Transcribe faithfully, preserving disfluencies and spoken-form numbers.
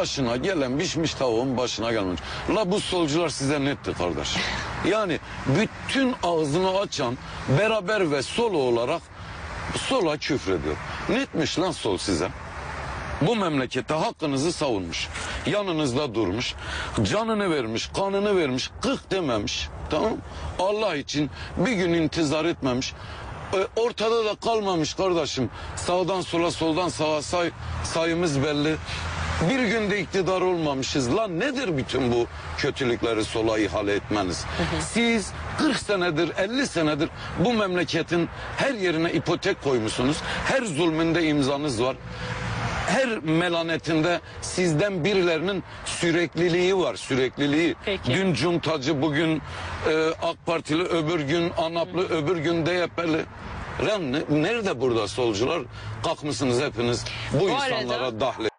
başına gelen pişmiş tavuğun başına gelmiş. La bu solcular size netti kardeş? Yani bütün ağzını açan beraber ve solo olarak sola küfrediyor. Netmiş lan sol size. Bu memlekette hakkınızı savunmuş. Yanınızda durmuş. Canını vermiş, kanını vermiş, kık dememiş. Tamam? Allah için bir gün intizar etmemiş. E, ortada da kalmamış kardeşim. Sağdan sola, soldan sağa say, sayımız belli. Bir günde iktidar olmamışız. Lan nedir bütün bu kötülükleri sola ihale etmeniz? Siz kırk senedir, elli senedir bu memleketin her yerine ipotek koymuşsunuz. Her zulmünde imzanız var. Her melanetinde sizden birilerinin sürekliliği var, sürekliliği. Peki. Dün Cuntacı, bugün e, AK Partili, öbür gün ANAP'lı, öbür gün D Y P'li. Lan ne, nerede burada solcular? Kalkmışsınız hepiniz bu, bu insanlara arada... dahle.